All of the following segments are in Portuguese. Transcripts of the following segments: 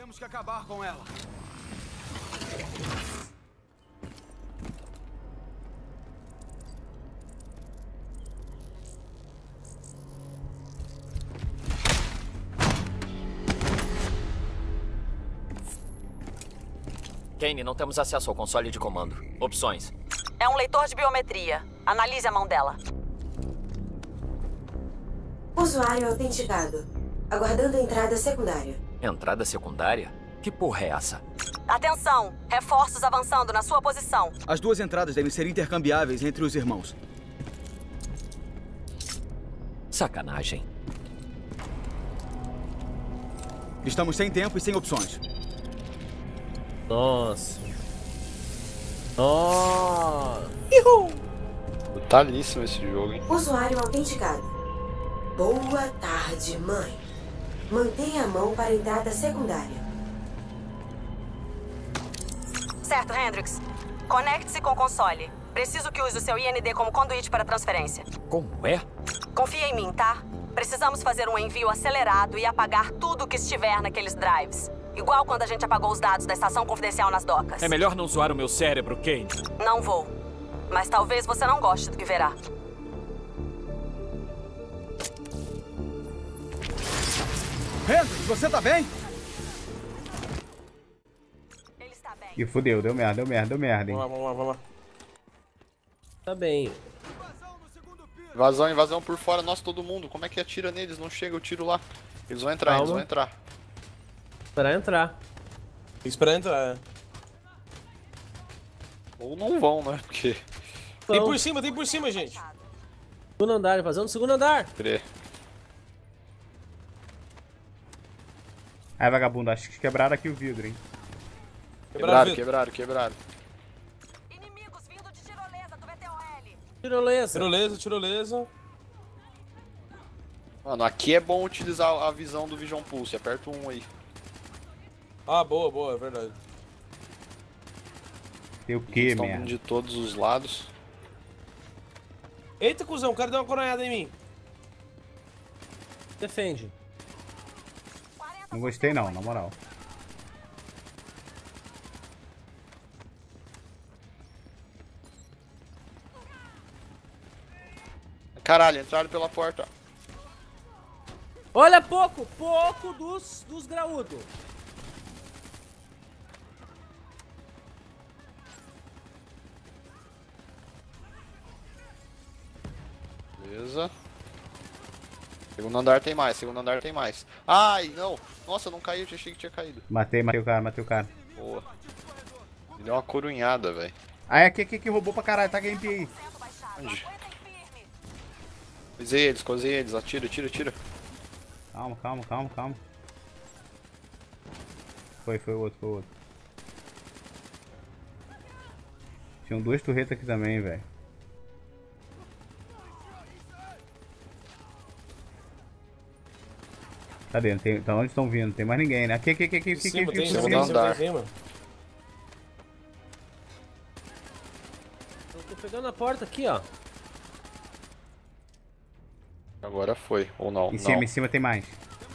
Temos que acabar com ela. Kane, não temos acesso ao console de comando. Opções. É um leitor de biometria. Analise a mão dela. Usuário autenticado. Aguardando a entrada secundária. Entrada secundária? Que porra é essa? Atenção! Reforços avançando na sua posição. As duas entradas devem ser intercambiáveis entre os irmãos. Sacanagem. Estamos sem tempo e sem opções. Nossa. Nossa. Brutalíssimo esse jogo, hein? Usuário autenticado. Boa tarde, mãe. Mantenha a mão para a entrada secundária. Certo, Hendrix. Conecte-se com o console. Preciso que use o seu IND como conduíte para transferência. Como é? Confia em mim, tá? Precisamos fazer um envio acelerado e apagar tudo que estiver naqueles drives. Igual quando a gente apagou os dados da estação confidencial nas docas. É melhor não zoar o meu cérebro, Kane. Não vou. Mas talvez você não goste do que verá. Hendrix, você tá bem? Ele está bem. E fudeu, deu merda, hein? Vamos lá. Tá bem. Invasão por fora, nossa, todo mundo. Como é que atira neles? Não chega o tiro lá. Eles vão entrar, Calma. Esperar entrar. Esperar entrar, é. Ou não vão, né? Porque... Tem por cima, gente. Segundo andar, invasão no segundo andar. Crê. Aí, vagabundo, acho que quebraram aqui o vidro, hein? Quebraram. Inimigos vindo de tirolesa do VTOL. Tirolesa. Mano, aqui é bom utilizar a visão do Vision Pulse. Aperta um aí. Ah, boa, é verdade. Tem o que, Eles estão merda? vindo de todos os lados. Eita, cuzão, o cara deu uma coronhada em mim. Defende. Não gostei não, na moral. Caralho, entraram pela porta. Olha, pouco dos graúdos. Beleza. Segundo andar tem mais. Ai, não. Nossa, não caiu, eu achei que tinha caído. Matei o cara. Boa. Me deu uma corunhada, velho. Aí, aqui, roubou pra caralho, tá gameplay aí. Onde? Cozei eles. Atira. Calma. Foi o outro. Tinham duas torretas aqui também, velho. Cadê? Não tem, então onde estão vindo? Não tem mais ninguém, né? Aqui. Tem cima. Eu tô pegando a porta aqui, ó. Agora foi, ou não. Em cima tem mais.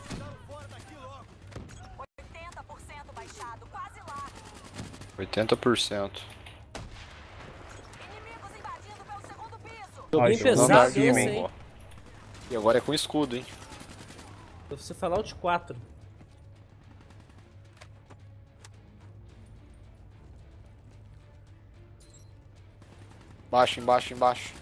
80% baixado, quase lá. 80%. Inimigos invadindo pelo segundo piso. Tô Ó, bem segundo pesado, andar eu aqui, sei. hein? E agora é com escudo, hein? Se você falar Alt 4. Embaixo.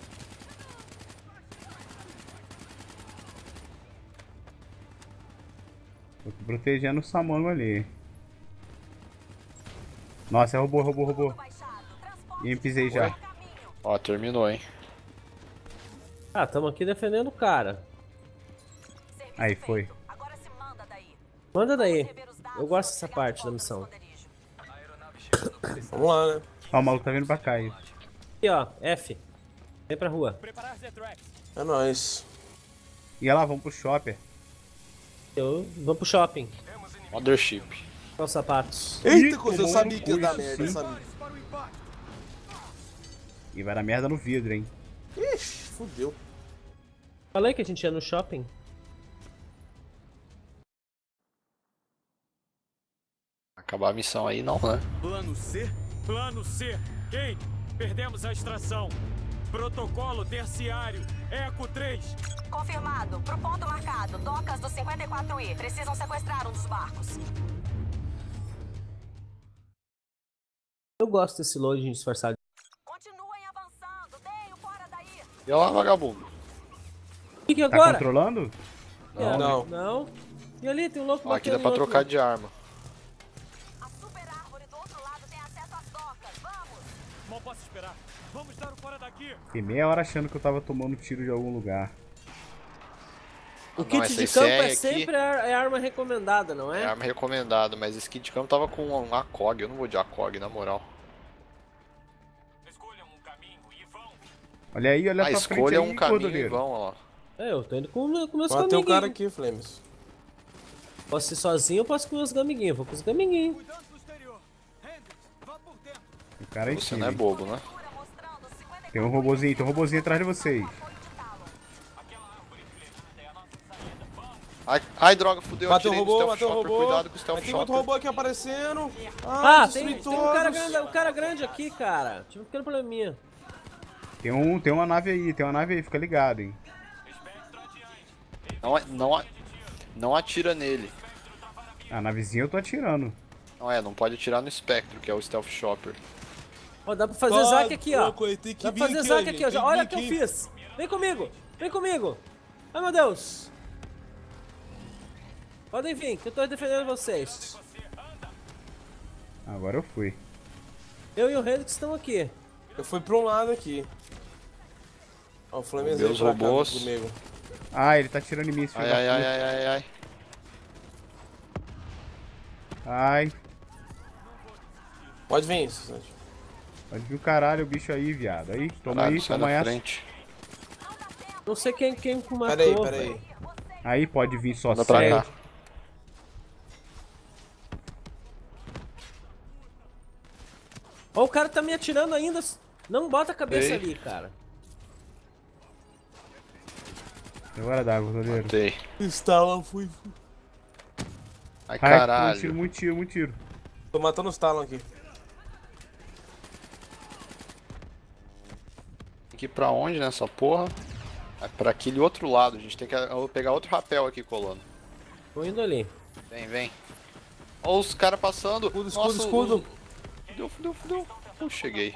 Tô protegendo o Samuel ali. Nossa, roubou. E pisei já. Ó, terminou, hein? Ah, tamo aqui defendendo o cara. Aí, foi. Agora se manda daí. Manda daí. Eu gosto dessa parte da missão. Vamos lá, né? Ó, o maluco tá vindo pra cá aí. Aqui, ó. F. Vem pra rua. É nóis. E lá, vamos pro shopper. Eu vou pro shopping. Mothership. Com os sapatos. Eita, Ih, cuzão, eu tomou sabia no que ia cu, dar isso merda, sim. sabia. E vai dar merda no vidro, hein? Ixi, fudeu. Falei que a gente ia no shopping. Acabar a missão aí não, né? Plano C? Plano C. Kane, perdemos a extração. Protocolo terciário. Eco 3. Confirmado. Pro ponto marcado. Docas do 54I. Precisam sequestrar um dos barcos. Eu gosto desse loading disfarçado. Continuem avançando. Deem o fora daí. E olha lá, vagabundo. O que Tá agora? controlando? Não. Não. E ali tem um louco Ó, aqui dá batendo pra no outro. trocar de arma. A super árvore do outro lado tem acesso às docas. Vamos. Mal posso esperar. Vamos dar o fora daqui. Fiquei meia hora achando que eu tava tomando tiro de algum lugar. O Não, kit essa de ICR campo é aqui sempre a arma recomendada, não é é? arma recomendada, mas esse kit de campo tava com um ACOG. Eu não vou de ACOG, na moral. Escolham um caminho e vão. Olha aí, olha Ah, pra frente escolha aí, um caminho e Cordoleiro. vão, ó. É, eu tô indo com meus Matei o amiguinhos. cara aqui, Flames. Posso ir sozinho ou posso ir com meus amiguinhos? Vou com os amiguinhos. Cuidado do exterior. Hendrix, vá por dentro. O cara é em Você cima, não é hein? bobo, né? Tem um robozinho atrás de vocês. Ai, droga, fudeu. Matei o atirei no robô, Stealth matei o Shopper. robô. Cuidado com o Stealth Mas tem outro Shopper. robô aqui aparecendo. Ah, destruí tem um todos. cara grande aqui, cara. Tive um pequeno probleminha. Tem uma nave aí, fica ligado, hein? Não atira nele. A navezinha eu tô atirando. Não pode atirar no Spectro, que é o Stealth Shopper. Ó, dá pra fazer zaque aqui, ó. Tem que Dá pra vir fazer aqui, zaque aqui, ó. tem que Olha vir o que eu aqui. fiz. Vem comigo, vem comigo. Ai, meu Deus. Podem vir, que eu tô defendendo vocês. Agora eu fui. Eu e o Hendrix estão aqui. Eu fui pra um lado aqui. Ó, o Flames veio Meus pra cá robôs. comigo. Ah, ele tá atirando em mim, esse filho Ai, da ai, puta. ai, ai, ai. Ai, Pode vir, Sante. pode vir o caralho, o bicho aí, viado. Aí, toma Caralho, aí, sai toma da essa. frente. Não sei quem matou. Pera aí. velho. Aí pode vir só Anda pra sério. cá. Ó, o cara tá me atirando ainda. Não bota a cabeça Ei. ali, cara. Agora dá, Cordoleiro. Matei. Stalin, fui. Ai, Ai, caralho. muito tiro. Tô matando os Talon aqui. Tem que ir pra onde nessa porra? É pra aquele outro lado. A gente tem que pegar outro rapel aqui, colando. Tô indo ali. Vem. Ó os caras passando. Escudo. Fudeu. Eu cheguei.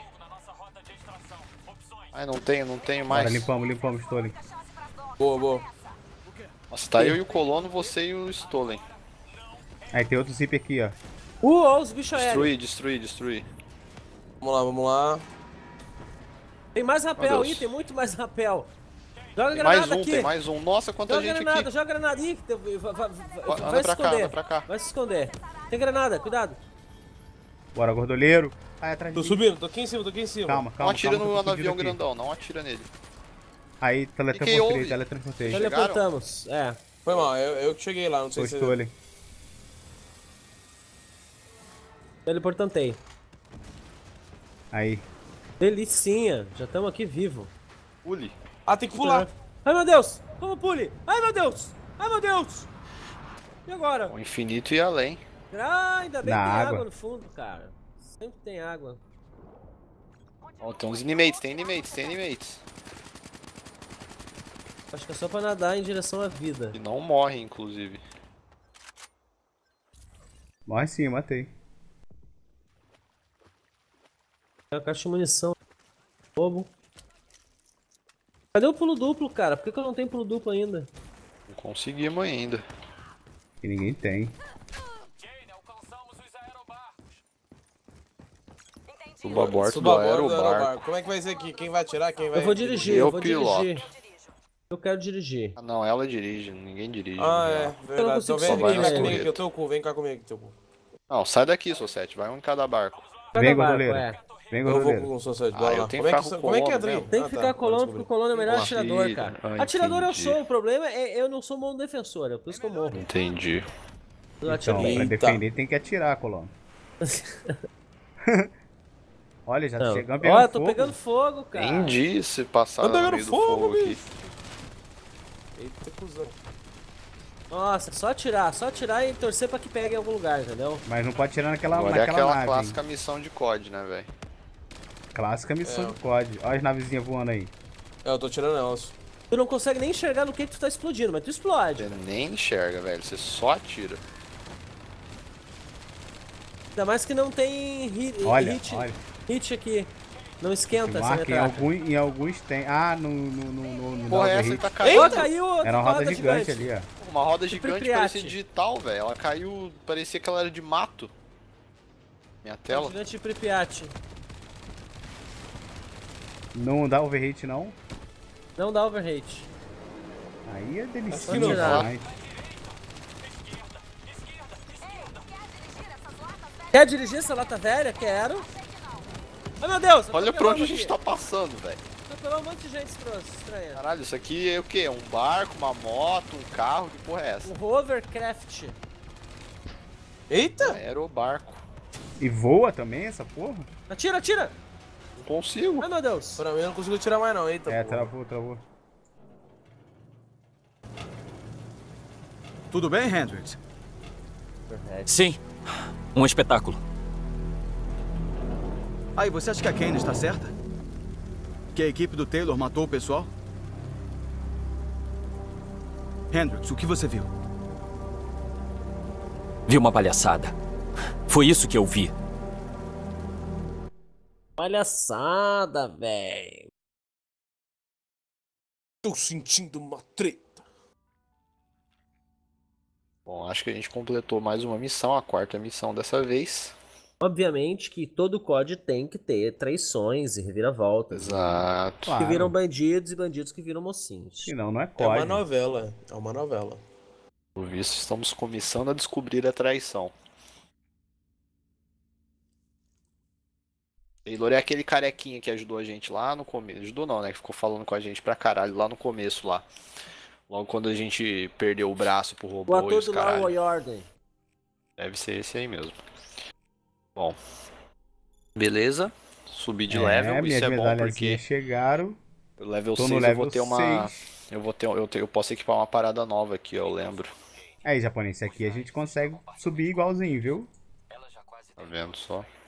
Ai, não tenho Bora, mais. limpamos, Stolen. Boa. Nossa, tá eu e o colono, você e o Stolen. Aí tem outro zip aqui, ó. Ó, os bichos aéreos. Destruir. Vamos lá. Tem mais Meu rapel Deus. aí, tem muito mais rapel. Joga Tem granada aqui. tem mais um. Nossa, quanta Joga gente granada, aqui. joga granada. Ih, Anda vai se pra cá, esconder. anda pra cá. Vai se esconder. Tem granada, cuidado. Bora, Gordoleiro. Ai, atrás de Tô mim. subindo, tô aqui em cima. Calma. Não atira que eu tô no fugindo avião aqui. grandão, não atira nele. Aí, Que houve? teletransportei. Chegaram? Teleportamos. É. Foi mal, eu que cheguei lá, não sei Sou se... Stolen. Teleportantei. Aí. Delicinha. Já estamos aqui vivo. Pule. Ah, tem que pular. Ai, meu Deus. Como pule? Ai, meu Deus. E agora? O infinito e além. Ah, ainda bem que Na tem água. água no fundo, cara. Sempre tem água. Ó, tem uns inimates. Acho que é só pra nadar em direção à vida. E não morre, inclusive. Morre sim, matei. É uma caixa de munição. Bobo. Cadê o pulo duplo, cara? Por que eu não tenho pulo duplo ainda? Não conseguimos ainda. Que ninguém tem. Suba a bordo do Suba a bordo do aerobarco. aerobarco. Como é que vai ser aqui? Quem vai atirar? Quem vai... Eu vou dirigir, Eu eu vou piloto. dirigir. Eu quero dirigir. Ah, não, ela dirige, ninguém dirige. Ah, é, Eu não verdade. consigo Então vem subir cá nesse comigo correto. aqui, eu tô cu. Vem cá comigo, teu cu. Não, sai daqui, Sossete, vai um em cada barco. Cada Vem, barco, Gordoleiro. é. Vem, Eu vou Gordoleiro. com o Society, Ah, bora eu lá. tenho Como é carro que é, colono Adri? mesmo. Tem que ficar colando, porque o colono é o melhor Boa atirador, vida. cara. Ah, Atirador eu entendi. sou, o problema é eu não sou bom defensor, é por isso que eu morro. Entendi. Eu atiro Então, bem. pra Eita. defender tem que atirar, colono. Olha, já Não. chegamos Ó, pegando eu tô fogo. pegando fogo, cara. Entendi se passar Tá no pegando meio do fogo, fogo aqui. bicho. Eita, cuzão. Nossa, só atirar e torcer pra que pegue em algum lugar, entendeu? Mas não pode tirar naquela Agora é aquela nave. clássica missão de COD, né, velho? Clássica missão de COD. Olha as navezinhas voando aí. Eu tô tirando elas. Tu não consegue nem enxergar no que tu tá explodindo, mas tu explode. Você nem enxerga, velho. Você só atira. Ainda mais que não tem Olha, hit, olha. hit aqui. Não esquenta essa Marca, metralha. em alguns tem. Ah, no Porra, essa overheat. tá Ó, caindo. caiu outra Era uma roda gigante ali, ó. Uma roda gigante Pripyat. parecia digital, velho. Ela caiu, parecia que ela era de mato. Minha tela. Gigante de Pripyat. Não dá overheat, não? Não dá overheat. Aí é Só delicioso tirar. demais. Quer dirigir essa lata velha? Quero. Ai, meu Deus! Olha pra onde a gente tá passando, velho. Atropelou um monte de gente estranha. Caralho, isso aqui é o quê? Um barco, uma moto, um carro? Que porra é essa? Um hovercraft. Eita! Aerobarco. E voa também essa porra? Atira, atira! Não consigo. Ai, meu Deus! Pra mim eu não consigo tirar mais não, eita. É, porra. travou. Tudo bem, Hendrix? Sim. Um espetáculo. Aí, você acha que a Kane está certa? Que a equipe do Taylor matou o pessoal? Hendrix, o que você viu? Vi uma palhaçada. Foi isso que eu vi. Palhaçada, velho. Tô sentindo uma treta. Bom, acho que a gente completou mais uma missão, a quarta missão dessa vez. Obviamente que todo COD tem que ter traições e reviravoltas. Exato. Que Claro. viram bandidos e bandidos que viram mocinhos. Senão não é É uma COD. novela. É uma novela. Por visto, estamos começando a descobrir a traição. Taylor é aquele carequinha que ajudou a gente lá no começo. Ajudou não, né? Que ficou falando com a gente pra caralho lá no começo lá. Logo quando a gente perdeu o braço pro robô O e ator os do Law caralho. and Order. Deve ser esse aí mesmo. Bom. Beleza. Subi de É, level, minhas isso é bom medalhazinhas porque chegaram. o level Tô 6 no eu level vou ter uma. 6. Eu posso equipar uma parada nova aqui, eu lembro. Aí, japonês, esse aqui a gente consegue subir igualzinho, viu? Tá vendo só?